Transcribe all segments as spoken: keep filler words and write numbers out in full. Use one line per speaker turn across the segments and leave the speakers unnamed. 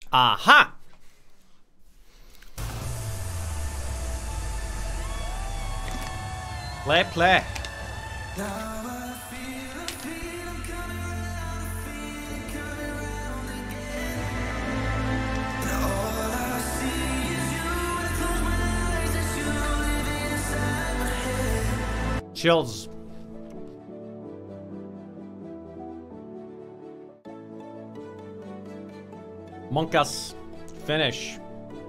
Aha! Play, play. Chills. Monkas. Finish.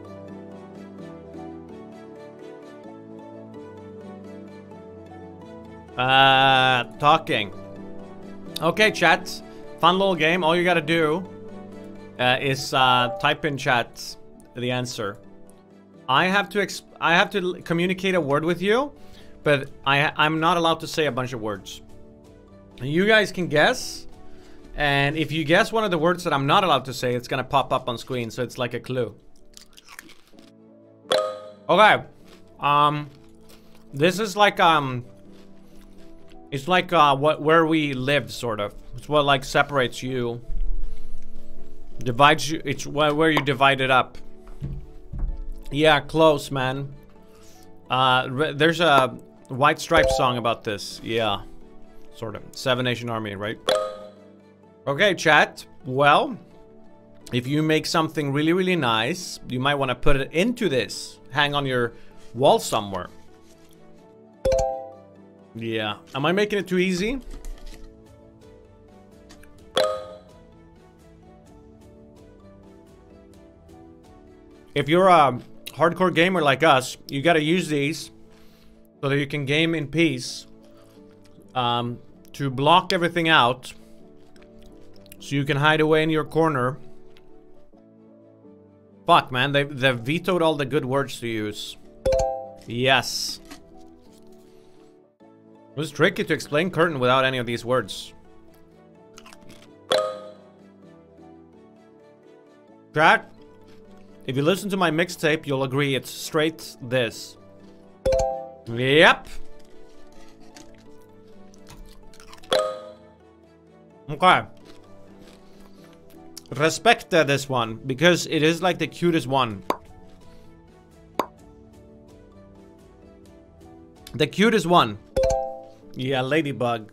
Uh, talking. Okay, chat. Fun little game. All you gotta do uh, is uh, type in chat the answer. I have to exp I have to communicate a word with you, but I I'm not allowed to say a bunch of words. You guys can guess, and if you guess one of the words that I'm not allowed to say, it's gonna pop up on screen, so it's like a clue. Okay. Um, this is like um. It's like uh, what where we live, sort of. It's what like separates you, divides you. It's where where you divide it up. Yeah, close, man. Uh, there's a White Stripes song about this. Yeah, sort of. Seven Nation Army, right? Okay, chat. Well, if you make something really really nice, you might want to put it into this. Hang on your wall somewhere. Yeah. Am I making it too easy? If you're a hardcore gamer like us, you gotta use these so that you can game in peace. Um, to block everything out. So you can hide away in your corner. Fuck, man. They, they've vetoed all the good words to use. Yes. It was tricky to explain curtain without any of these words. Chat, if you listen to my mixtape, you'll agree it's straight this. Yep. Okay. Respect uh, this one, because it is like the cutest one. The cutest one. Yeah, ladybug.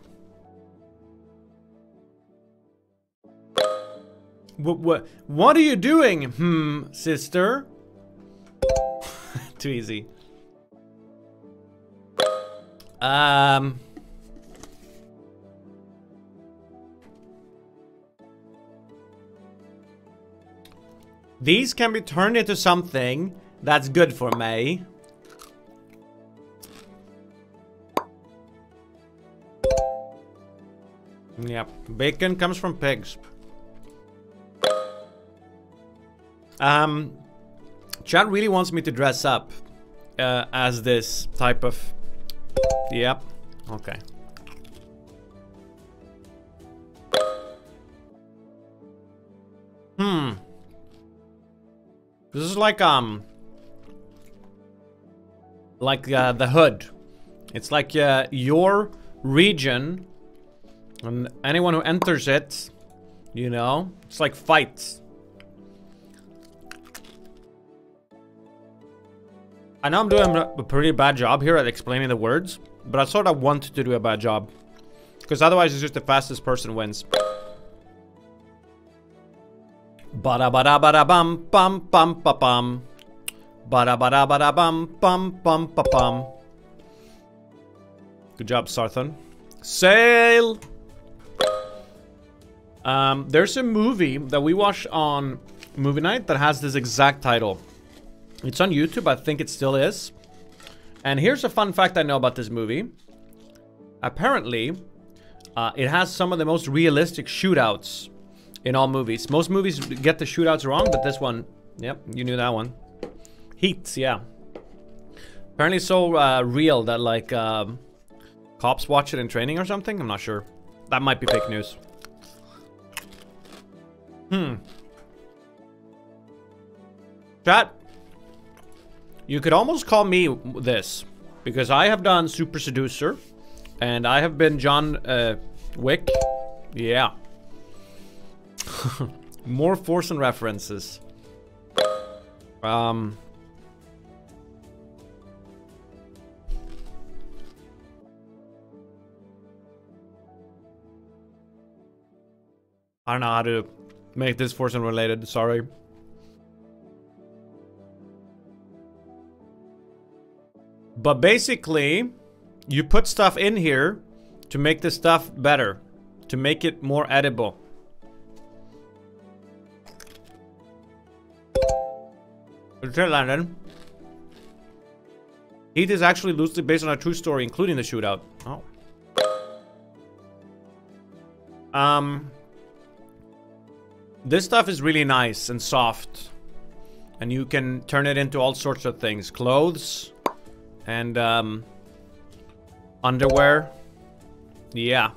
What, what, what are you doing? Hmm, sister? Too easy. Um... These can be turned into something that's good for me. Yep, bacon comes from pigs. Um, Chad really wants me to dress up uh, as this type of... Yep, okay. Hmm. This is like, um... Like uh, the hood. It's like uh, your region... And anyone who enters it, you know, it's like fights. I know I'm doing a pretty bad job here at explaining the words, but I sort of want to do a bad job. Because otherwise it's just the fastest person wins. Bada bada bada bum bum bum ba bum. Bada bada bada bum bum bum ba bum. Good job, Sarthon. Sail! Um, there's a movie that we watched on movie night that has this exact title. It's on YouTube, I think it still is. And here's a fun fact I know about this movie. Apparently, uh, it has some of the most realistic shootouts in all movies. Most movies get the shootouts wrong, but this one, yep, you knew that one. Heat, yeah. Apparently so uh, real that like uh, cops watch it in training or something. I'm not sure. That might be fake news. Hmm. Chat. You could almost call me this, because I have done Super Seducer, and I have been John uh, Wick. Yeah. More Force and references. Um... I don't know how to make this Forza related, sorry. But basically, you put stuff in here to make the stuff better. To make it more edible. Okay, Landon. Heat is actually loosely based on a true story, including the shootout. Oh. Um... This stuff is really nice and soft. And you can turn it into all sorts of things. Clothes. And, um... underwear. Yeah.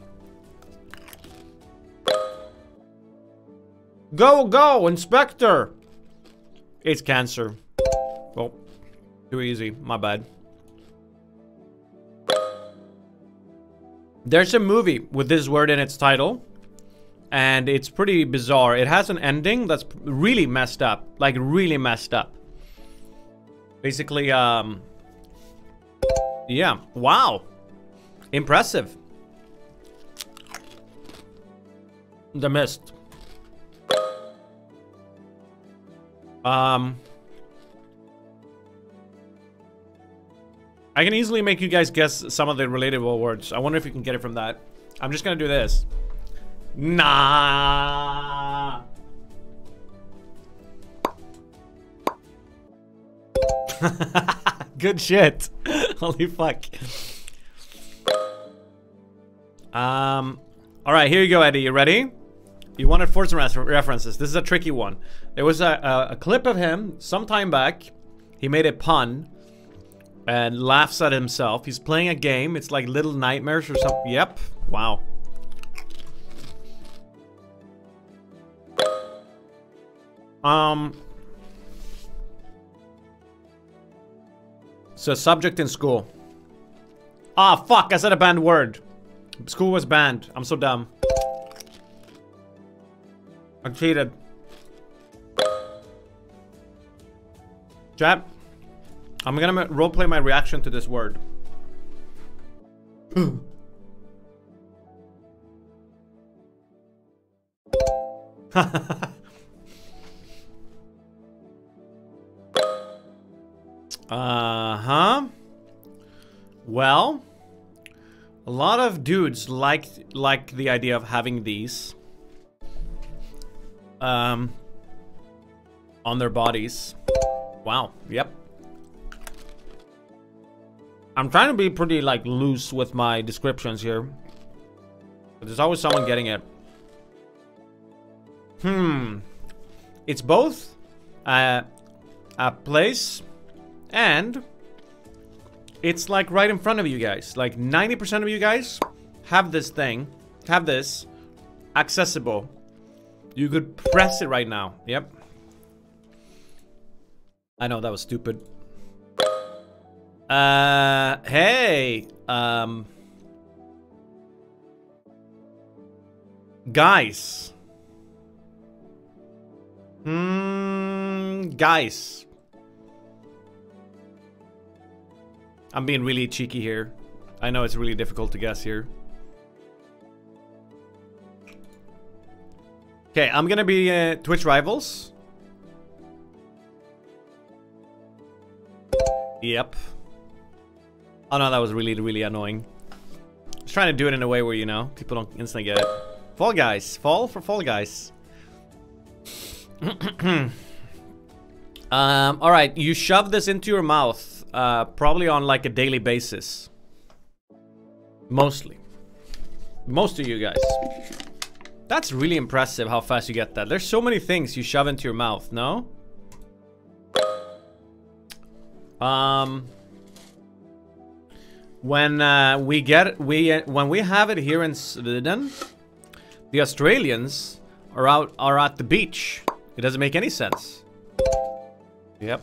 Go, go, Inspector! It's cancer. Oh. Too easy. My bad. There's a movie with this word in its title. And it's pretty bizarre. It has an ending that's really messed up. Like, really messed up. Basically, um... yeah. Wow. Impressive. The Mist. Um... I can easily make you guys guess some of the relatable words. I wonder if you can get it from that. I'm just gonna do this. Nah. Good shit. Holy fuck. Um. All right, here you go, Eddie. You ready? You wanted Forza references. This is a tricky one. There was a, a, a clip of him some time back. He made a pun and laughs at himself. He's playing a game. It's like Little Nightmares or something. Yep. Wow. Um, so subject in school. Ah, fuck, I said a banned word. School was banned. I'm so dumb. I cheated. Chat, I'm gonna roleplay my reaction to this word. Uh-huh. Well, a lot of dudes like like the idea of having these um on their bodies. Wow. Yep. I'm trying to be pretty like loose with my descriptions here. But there's always someone getting it. Hmm. It's both uh a place, and it's like right in front of you guys. Like ninety percent of you guys have this thing, have this accessible. You could press it right now. Yep. I know that was stupid. Uh, hey, um, guys. Hmm, guys. I'm being really cheeky here. I know it's really difficult to guess here. Okay, I'm gonna be uh, Twitch rivals. Yep. Oh no, that was really, really annoying. I was trying to do it in a way where, you know, people don't instantly get it. Fall Guys. Fall for Fall Guys. um, alright, you shove this into your mouth. Uh, probably on like a daily basis. Mostly. Most of you guys. That's really impressive how fast you get that. There's so many things you shove into your mouth, no? Um... When uh, we get we uh, when we have it here in Sweden, the Australians are out are at the beach. It doesn't make any sense. Yep.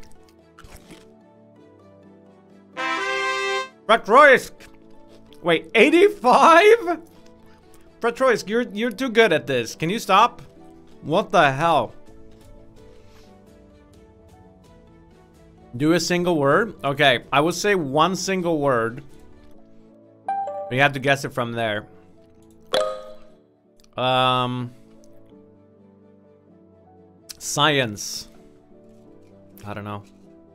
Petroisk! Wait, eighty-five? Petroisk, you're you're too good at this. Can you stop? What the hell? Do a single word. Okay, I will say one single word. You have to guess it from there. Um, science. I don't know.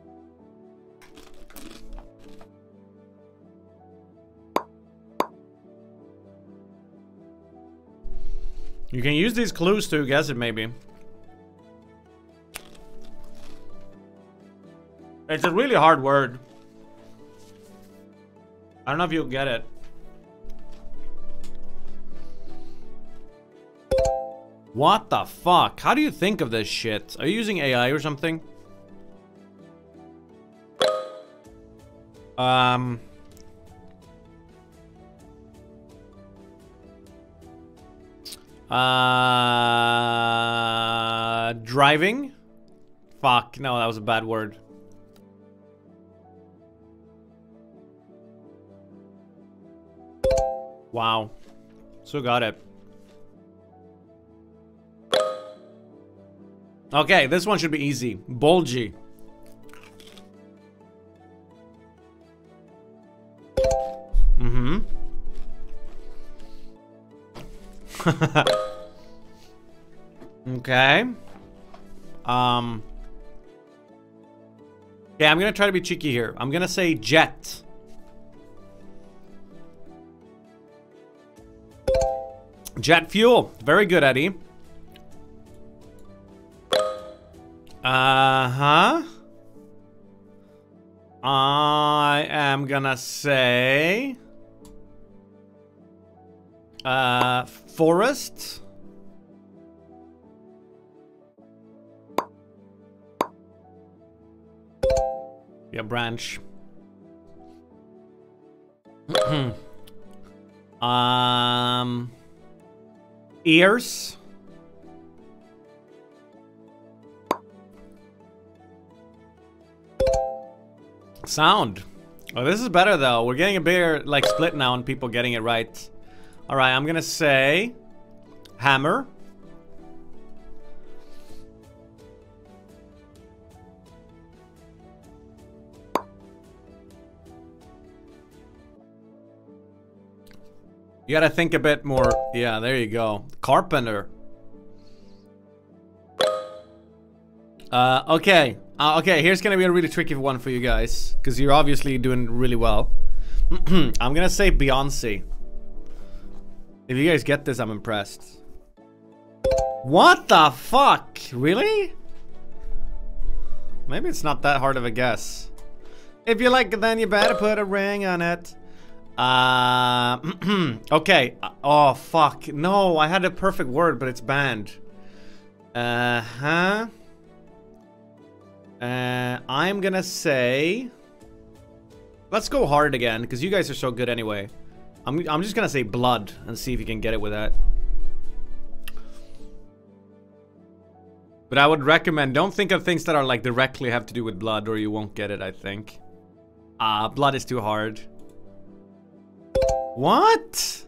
You can use these clues to guess it, maybe. It's a really hard word. I don't know if you'll get it. What the fuck? How do you think of this shit? Are you using A I or something? Um... Uh, driving? Fuck, no, that was a bad word. Wow. So got it. Okay, this one should be easy. Bulgy. Mm-hmm. Okay. Um. Okay, I'm gonna try to be cheeky here. I'm gonna say jet. Jet fuel. Very good, Eddie. Uh-huh. I am gonna say... Uh, forest. Yeah, branch. um, ears. Sound. Oh, this is better though. We're getting a bigger like split now and people getting it right. All right, I'm gonna say hammer. You gotta think a bit more. Yeah, there you go. Carpenter. Uh, okay. Uh, okay, here's gonna be a really tricky one for you guys. Because you're obviously doing really well. I'm gonna say Beyonce. If you guys get this, I'm impressed. What the fuck? Really? Maybe it's not that hard of a guess. If you like it, then you better put a ring on it. Uh, okay. Oh, fuck. No, I had a perfect word, but it's banned. Uh-huh. Uh, I'm gonna say... Let's go hard again, because you guys are so good anyway. I'm, I'm just gonna say blood, and see if you can get it with that. But I would recommend, don't think of things that are like directly have to do with blood, or you won't get it, I think. Ah, uh, blood is too hard. What?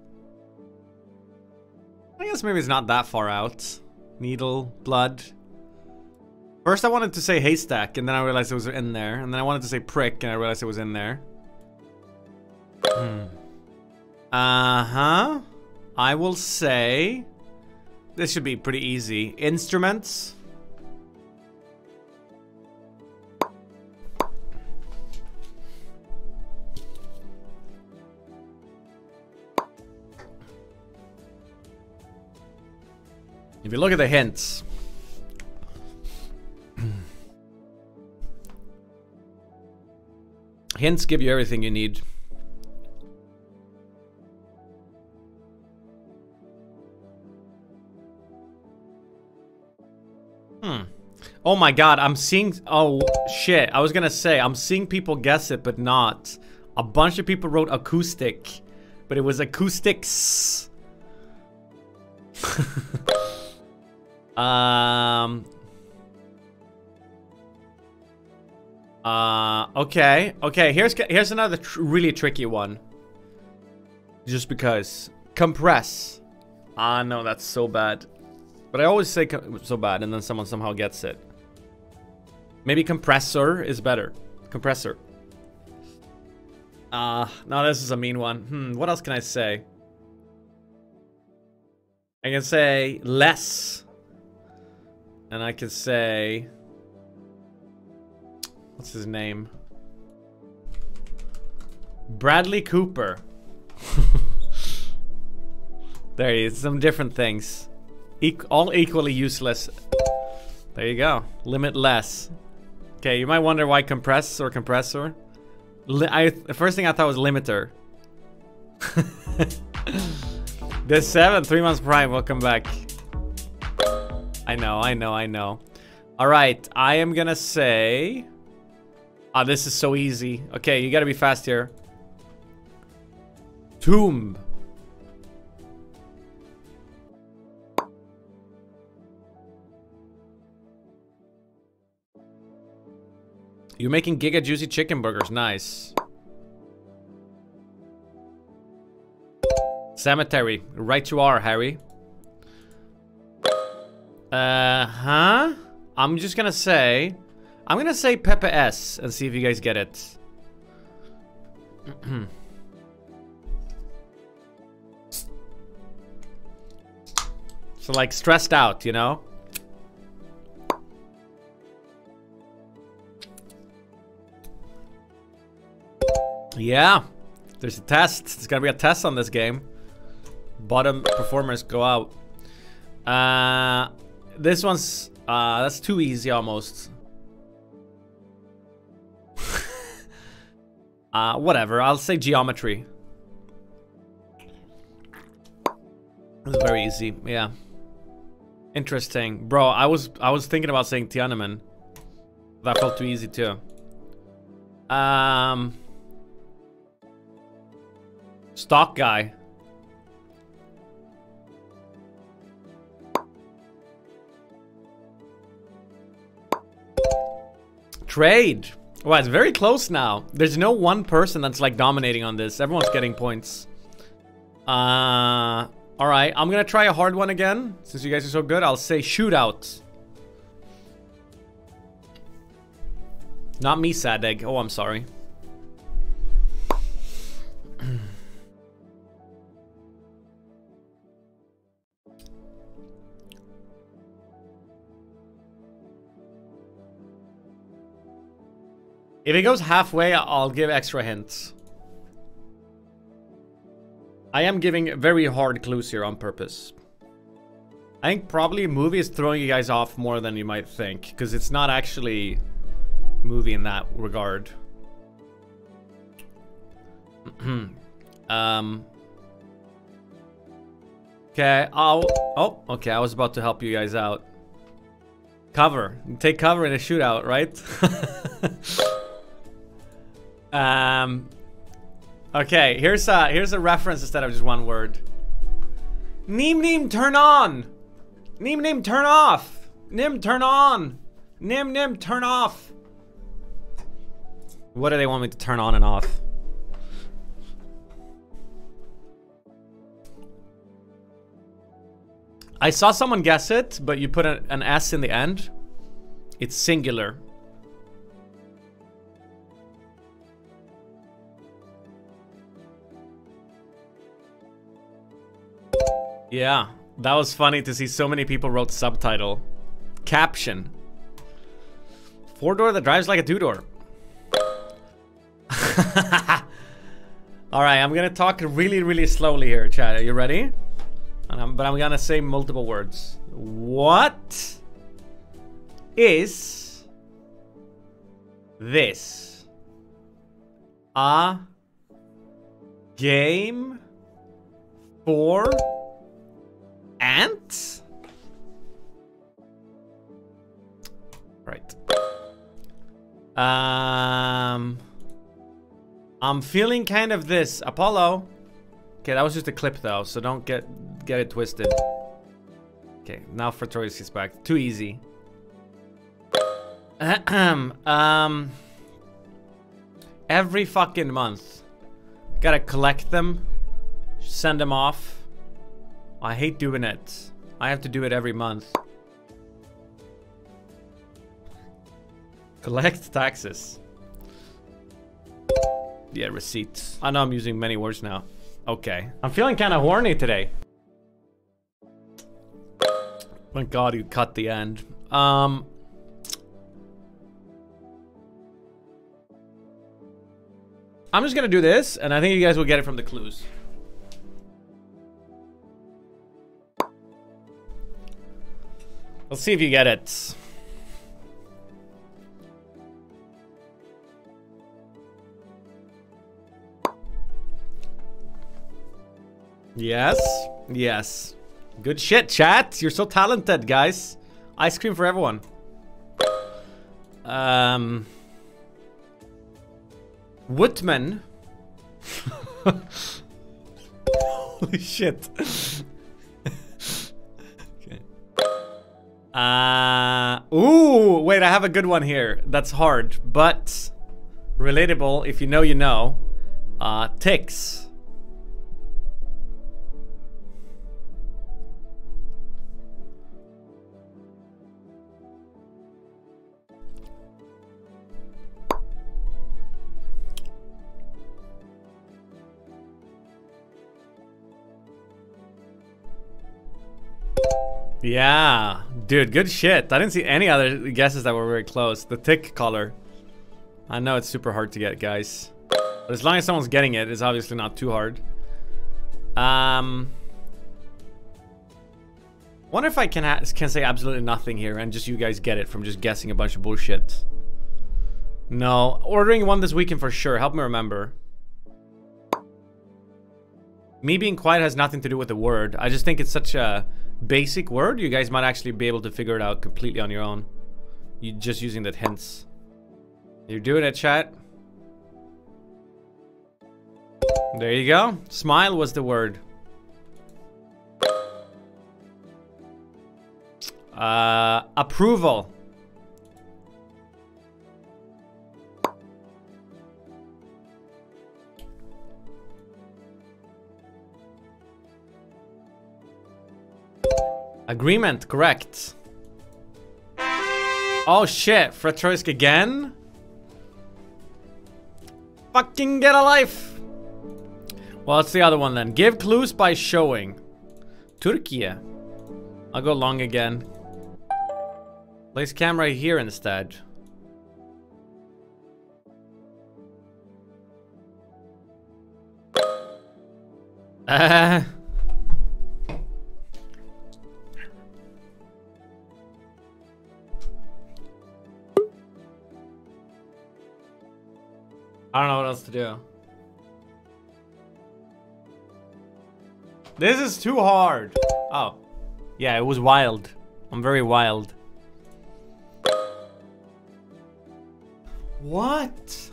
I guess maybe it's not that far out. Needle, blood. First I wanted to say haystack, and then I realized it was in there. And then I wanted to say prick, and I realized it was in there. Hmm. Uh-huh. I will say... This should be pretty easy. Instruments. If you look at the hints. Hints give you everything you need. Hmm. Oh my god, I'm seeing... Oh, shit. I was gonna say, I'm seeing people guess it, but not. A bunch of people wrote acoustic. But it was acoustics. um... Uh, okay. Okay, here's here's another tr really tricky one. Just because. Compress. Ah, no, that's so bad. But I always say so bad, and then someone somehow gets it. Maybe compressor is better. Compressor. Uh, no, this is a mean one. Hmm, what else can I say? I can say less. And I can say... What's his name? Bradley Cooper. There he is. Some different things. E- all equally useless. There you go. Limitless. Okay, you might wonder why compress or compressor. Li I, the first thing I thought was limiter. The seven, three months prime. Welcome back. I know, I know, I know. All right, I am gonna say. Ah, oh, this is so easy. Okay, you gotta be fast here. Tomb. You're making Giga Juicy chicken burgers. Nice. Cemetery. Right you are, Harry. Uh, huh? I'm just gonna say... I'm gonna say Pepe S and see if you guys get it. So like stressed out, you know? Yeah, there's a test. There's gotta be a test on this game. Bottom performers go out. Uh, this one's uh, that's too easy almost. uh, whatever. I'll say geometry. It's very easy. Yeah. Interesting, bro. I was I was thinking about saying Tiananmen. That felt too easy too. Um. Stock guy. Trade. Well, it's very close now. There's no one person that's like dominating on this. Everyone's getting points. Uh, all right. I'm gonna try a hard one again. Since you guys are so good, I'll say shootout. Not me, sad egg. Oh, I'm sorry. If it goes halfway, I'll give extra hints. I am giving very hard clues here on purpose. I think probably a movie is throwing you guys off more than you might think, because it's not actually a movie in that regard. um. Okay, I'll... Oh, okay, I was about to help you guys out. Cover. Take cover in a shootout, right? Um, okay, here's a, here's a reference instead of just one word. Neem Neem turn on! Neem Neem turn off! Nim turn on! Nim Nim turn off! What do they want me to turn on and off? I saw someone guess it, but you put a, an S in the end. It's singular. Yeah, that was funny to see so many people wrote subtitle. Caption. Four-door that drives like a two-door. Alright, I'm gonna talk really, really slowly here, chat. Are you ready? And I'm, but I'm gonna say multiple words. What is this? A game for ants? Right. Um, I'm feeling kind of this. Apollo. Okay, that was just a clip though, so don't get get it twisted. Okay, now for Troy's back. Too easy. um, every fucking month, gotta collect them, send them off. I hate doing it. I have to do it every month. Collect taxes. Yeah, receipts. I know I'm using many words now. Okay. I'm feeling kind of horny today. Thank God you cut the end. Um... I'm just gonna do this, and I think you guys will get it from the clues. Let's see if you get it. Yes. Yes. Good shit, chat. You're so talented, guys. Ice cream for everyone. Um... Woodman. Holy shit. Okay. Uh, ooh, wait, I have a good one here. That's hard, but relatable. If you know, you know. Uh, ticks. Yeah, dude, good shit. I didn't see any other guesses that were very close. The tick color. I know it's super hard to get, guys. But as long as someone's getting it, it's obviously not too hard. Um, wonder if I can ha can say absolutely nothing here and just you guys get it from just guessing a bunch of bullshit. No, ordering one this weekend for sure. Help me remember. Me being quiet has nothing to do with the word. I just think it's such a basic word. You guys might actually be able to figure it out completely on your own. You just using that hints. You're doing it, chat. There you go. Smile was the word. Uh, approval. Agreement, correct. Oh shit, Fratroisk again? Fucking get a life! Well, it's the other one then. Give clues by showing. Turkey. I'll go long again. Place camera here instead. Uh... I don't know what else to do. This is too hard. Oh. Yeah, it was wild. I'm very wild. What?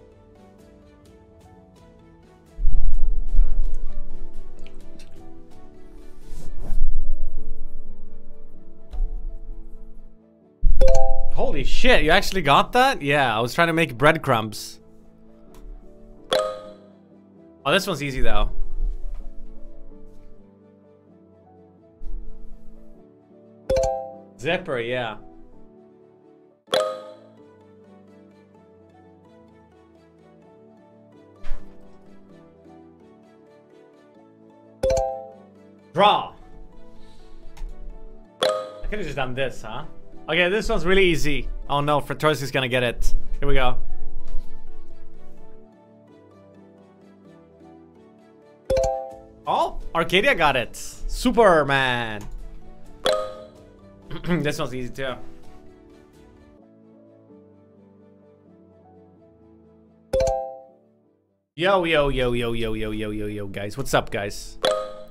Holy shit, you actually got that? Yeah, I was trying to make breadcrumbs. Oh, this one's easy though. Zipper, yeah. Draw. I could have just done this, huh? Okay, this one's really easy. Oh no, Fratroisk is gonna get it. Here we go. Oh, Arcadia got it. Superman. This one's easy too. Yo, yo, yo, yo, yo, yo, yo, yo, yo, guys. What's up, guys?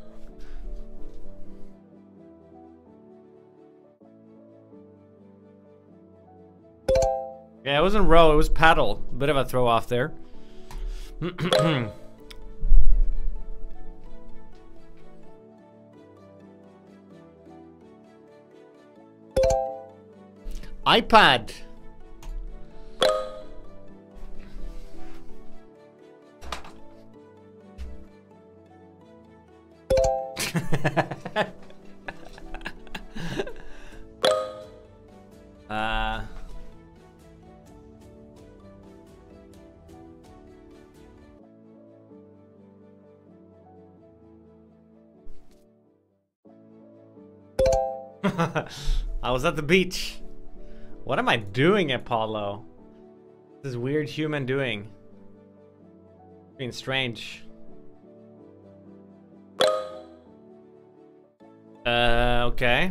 Yeah, it wasn't row, it was paddle. Bit of a throw off there. iPad. uh I was at the beach. What am I doing, Apollo? This weird human doing? Being strange. Uh, okay.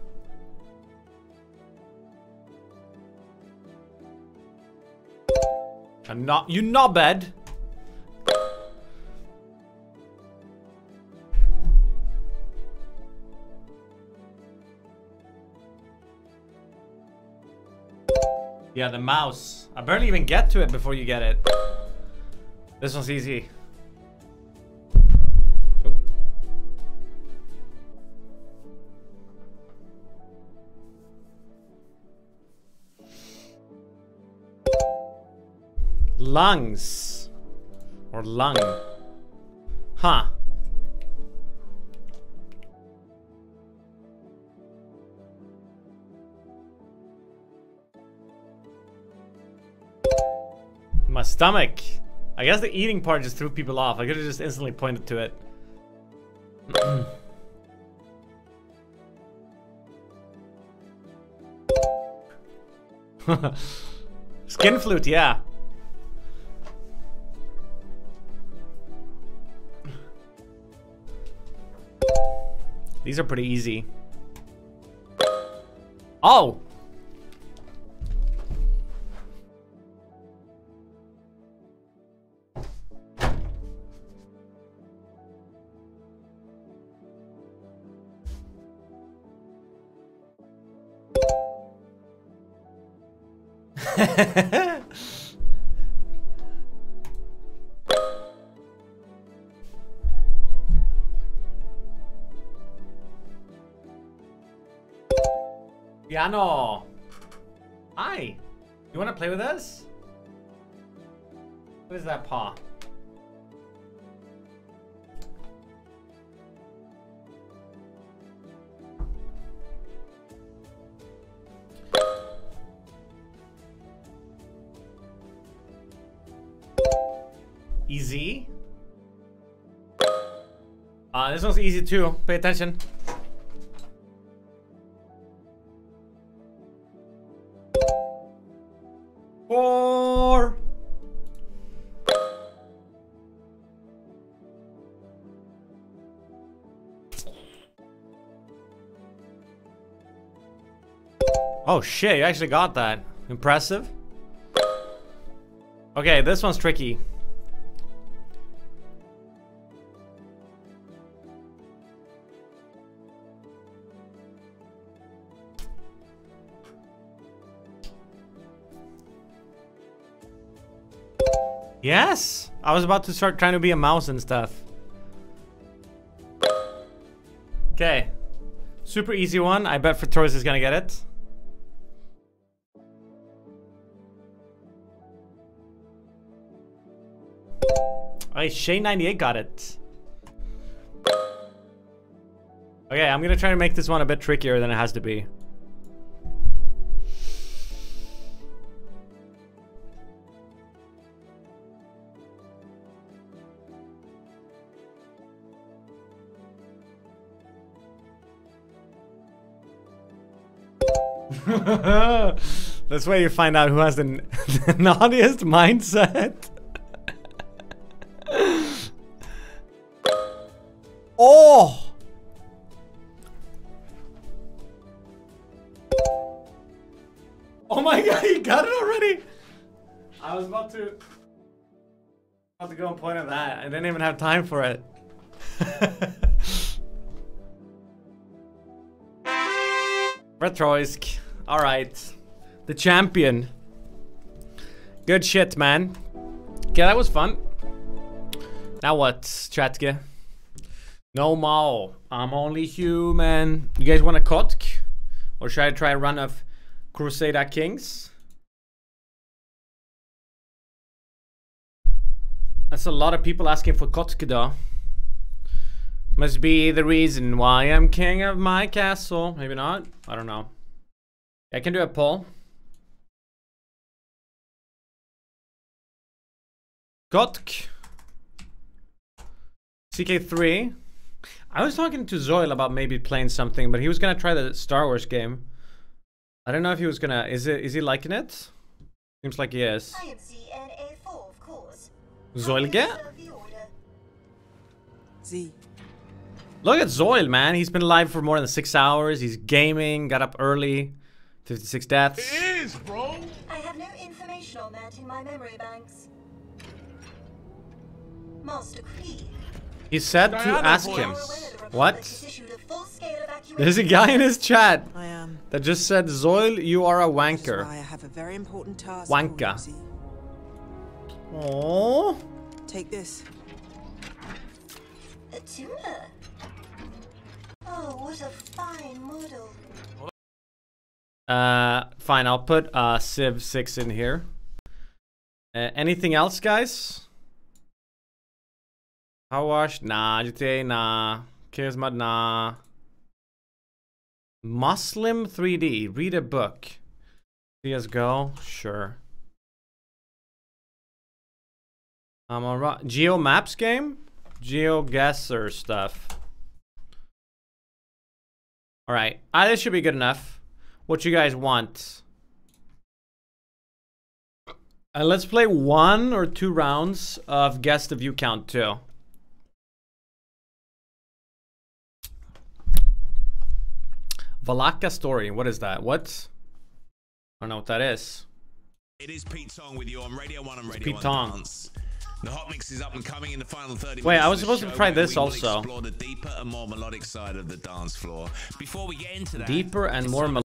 I'm not, you knobhead. Yeah, the mouse. I barely even get to it before you get it. This one's easy. Oh. Lungs. Or lung. Huh. My stomach. I guess the eating part just threw people off. I could have just instantly pointed to it. Skin flute, yeah. These are pretty easy. Oh! Piano. Hi. You want to play with us? What is that paw? Easy. Uh, this one's easy too. Pay attention. Four. Oh shit, you actually got that. Impressive. Okay, this one's tricky. Yes! I was about to start trying to be a mouse and stuff. Okay. Super easy one. I bet Fritoris is gonna get it. Hey, Shane ninety-eight got it. Okay, I'm gonna try to make this one a bit trickier than it has to be. That's where you find out who has the, the naughtiest mindset. Oh! Oh my god, you got it already? I was about to... About to go and point at that. I didn't even have time for it. Retroisk. Alright. The champion. Good shit, man. Okay, that was fun. Now what, Chatke? No more. I'm only human. You guys want a Kotk? Or should I try a run of Crusader Kings? That's a lot of people asking for Kotk though. Must be the reason why I'm king of my castle. Maybe not. I don't know. I can do a poll. Kotk. C K three. I was talking to Zoil about maybe playing something, but he was gonna try the Star Wars game. I don't know if he was gonna. Is it? Is he liking it? Seems like he is.
I am C N A four, of course.
Zoilge?
Z.
Look at Zoil, man. He's been live for more than six hours. He's gaming. Got up early. fifty-six deaths.
It is, bro.
I have no information on that in my memory banks. Master Kree.
He said to
Diana
ask
voice.
him.
Now aware the Republic
What?
has issued a full-scale evacuation.
There's a guy in his chat
I am.
that just said, Zoil, you are a
That's
wanker.
why I have a very important task.
Wanker.
For you, Z.
Aww.
Take this.
A tuner. Oh, what a fine model.
Uh, fine, I'll put uh, Civ six in here. Uh, anything else, guys? Hawash? Nah. G T A? Nah. Kismet? Nah. Muslim three D. Read a book. C S G O? Sure. I'm on right. Geo Maps game? GeoGuessr stuff. Alright. Ah, this should be good enough. What you guys want? Uh, let's play one or two rounds of Guess the View Count too. Valaka Story. What is that? What? I don't know what that is.
It is Pete Tong with you on Radio one and Radio
Pete
one
Tong.
Dance. The hot mix is up and coming in the final thirty
Wait,
minutes
I was
of the
supposed to
show,
try
where
this
we will
also.
Explore the deeper and more melodic side of the dance floor. Before we get into that,
Deeper and more melodic.